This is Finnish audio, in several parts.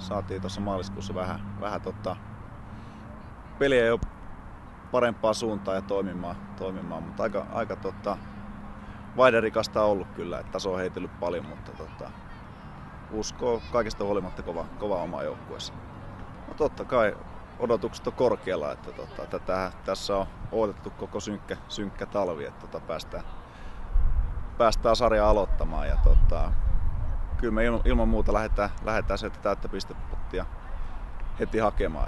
saatiin tuossa maaliskuussa vähän peliä jo parempaa suuntaan ja toimimaan, mutta aika vaihderikasta on ollut kyllä, että taso on heitellyt paljon, mutta uskoo kaikesta huolimatta kova oma joukkueessa. No totta kai odotukset on korkealla, että tässä on odotettu koko synkkä talvi, että päästään sarjaa aloittamaan ja kyllä me ilman muuta lähdetään sieltä täyttä pistepottia heti hakemaan.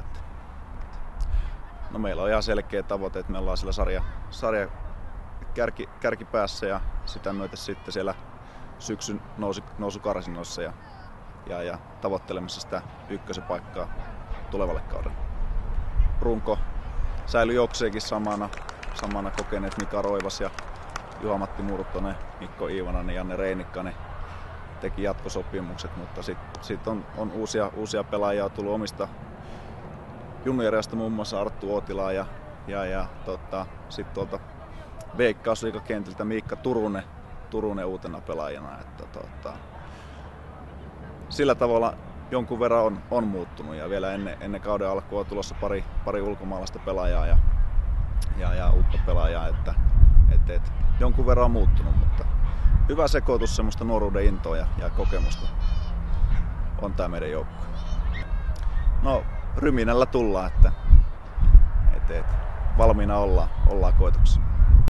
No meillä on ihan selkeä tavoite, että me ollaan siellä sarja kärkipäässä ja sitä myötä sitten siellä syksyn nousukarsinnoissa ja tavoittelemassa sitä ykkösen-paikkaa tulevalle kaudelle. Runko säilyi jokseenkin samana kokeneet Mika Roivas ja Juha-Matti Murtonen, Mikko Iivanainen, Janne Reinikkanen teki jatkosopimukset, mutta sitten on uusia pelaajia tullut omista junnujerjasta, muun muassa Arttu Uotilaa ja sitten tuolta Veikkausliigakentiltä Miikka Turunen uutena pelaajana. Sillä tavalla jonkun verran on muuttunut ja vielä ennen kauden alkua on tulossa pari ulkomaalaista pelaajaa ja uutta pelaajaa, että jonkun verran on muuttunut, mutta hyvä sekoitus semmoista nuoruuden intoa ja kokemusta on tää meidän joukkue. No ryminällä tullaan, että valmiina ollaan koitoksessa.